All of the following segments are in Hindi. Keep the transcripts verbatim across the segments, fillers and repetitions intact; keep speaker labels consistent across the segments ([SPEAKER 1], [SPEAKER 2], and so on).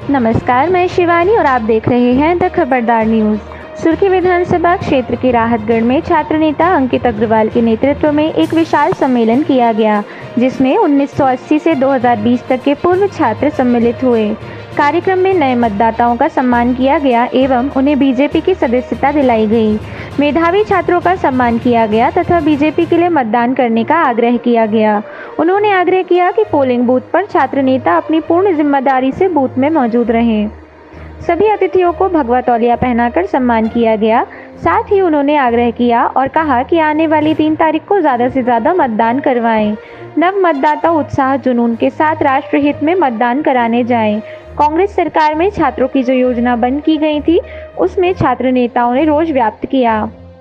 [SPEAKER 1] नमस्कार, मैं शिवानी और आप देख रहे हैं द खबरदार न्यूज़। सुर्खी विधानसभा क्षेत्र के राहतगढ़ में छात्र नेता अंकित अग्रवाल के नेतृत्व में एक विशाल सम्मेलन किया गया, जिसमें उन्नीस सौ अस्सी से दो हज़ार बीस तक के पूर्व छात्र सम्मिलित हुए। कार्यक्रम में नए मतदाताओं का सम्मान किया गया एवं उन्हें बीजेपी की सदस्यता दिलाई गई। मेधावी छात्रों का सम्मान किया गया तथा बीजेपी के लिए मतदान करने का आग्रह किया गया। उन्होंने आग्रह किया कि पोलिंग बूथ पर छात्र नेता अपनी पूर्ण जिम्मेदारी से बूथ में मौजूद रहें। सभी अतिथियों को भगवा तौलिया पहनाकर सम्मान किया गया। साथ ही उन्होंने आग्रह किया और कहा कि आने वाली तीन तारीख को ज़्यादा से ज़्यादा मतदान करवाएं। नव मतदाता उत्साह जुनून के साथ राष्ट्रहित में मतदान कराने जाएं। कांग्रेस सरकार में छात्रों की जो योजना बंद की गई थी, उसमें छात्र नेताओं ने रोष व्याप्त किया।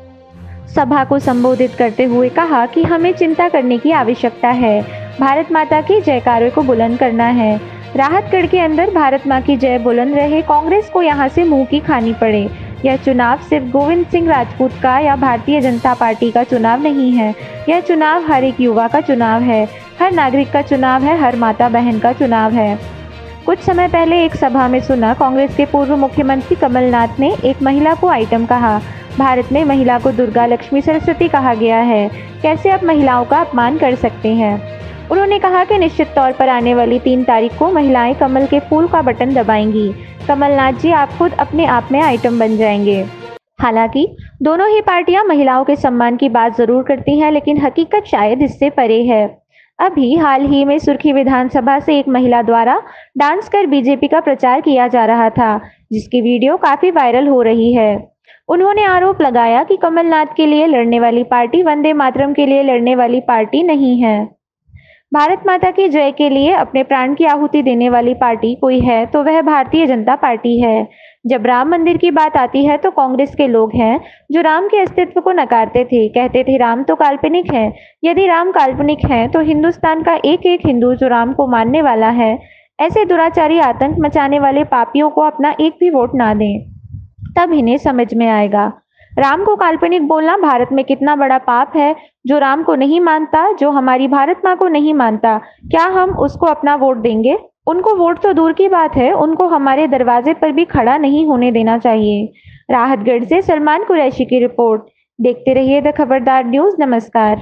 [SPEAKER 1] सभा को संबोधित करते हुए कहा कि हमें चिंता करने की आवश्यकता है। भारत माता की जयकारों को बुलंद करना है। राहतगढ़ के अंदर भारत माँ की जय बुलंद रहे। कांग्रेस को यहाँ से मुंह की खानी पड़े। यह चुनाव सिर्फ गोविंद सिंह राजपूत का या भारतीय जनता पार्टी का चुनाव नहीं है। यह चुनाव हर एक युवा का चुनाव है, हर नागरिक का चुनाव है, हर माता बहन का चुनाव है। कुछ समय पहले एक सभा में सुना, कांग्रेस के पूर्व मुख्यमंत्री कमलनाथ ने एक महिला को आइटम कहा। भारत में महिला को दुर्गा, लक्ष्मी, सरस्वती कहा गया है। कैसे आप महिलाओं का अपमान कर सकते हैं? उन्होंने कहा कि निश्चित तौर पर आने वाली तीन तारीख को महिलाएं कमल के फूल का बटन दबाएंगी। कमलनाथ जी, आप खुद अपने आप में आइटम बन जाएंगे। हालांकि दोनों ही पार्टियां महिलाओं के सम्मान की बात जरूर करती हैं, लेकिन हकीकत शायद इससे परे है। अभी हाल ही में सुर्खी विधानसभा से एक महिला द्वारा डांस कर बीजेपी का प्रचार किया जा रहा था, जिसकी वीडियो काफी वायरल हो रही है। उन्होंने आरोप लगाया कि कमलनाथ के लिए लड़ने वाली पार्टी वंदे मातरम के लिए लड़ने वाली पार्टी नहीं है। भारत माता की जय के लिए अपने प्राण की आहुति देने वाली पार्टी कोई है तो वह भारतीय जनता पार्टी है। जब राम मंदिर की बात आती है तो कांग्रेस के लोग हैं जो राम के अस्तित्व को नकारते थे, कहते थे राम तो काल्पनिक है। यदि राम काल्पनिक है तो हिंदुस्तान का एक एक हिंदू जो राम को मानने वाला है, ऐसे दुराचारी आतंक मचाने वाले पापियों को अपना एक भी वोट ना दें, तब इन्हें समझ में आएगा राम को काल्पनिक बोलना भारत में कितना बड़ा पाप है। जो राम को नहीं मानता, जो हमारी भारत माँ को नहीं मानता, क्या हम उसको अपना वोट देंगे? उनको वोट तो दूर की बात है, उनको हमारे दरवाजे पर भी खड़ा नहीं होने देना चाहिए। राहतगढ़ से सलमान कुरैशी की रिपोर्ट। देखते रहिए द खबरदार न्यूज। नमस्कार।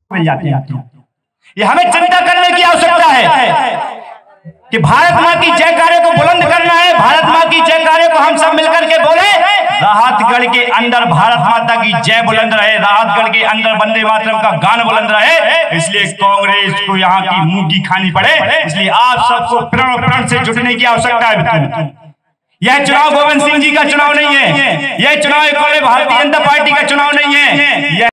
[SPEAKER 2] ये हमें चिंता करने की आवश्यकता है कि भारत माँ की जयकारे को बुलंद करना है। भारत माँ की जयकारे को हम सब मिलकर के बोले, राहतगढ़ के अंदर भारत माता की जय बुलंद रहे, राहतगढ़ के अंदर वंदे मातरम का गान बुलंद रहे। इसलिए कांग्रेस को यहाँ की मुंह की खानी पड़े। इसलिए आप सबको प्रण प्रण से जुटने की आवश्यकता है। यह चुनाव गोविंद सिंह जी का चुनाव नहीं है, यह चुनाव भारतीय जनता पार्टी का चुनाव नहीं है।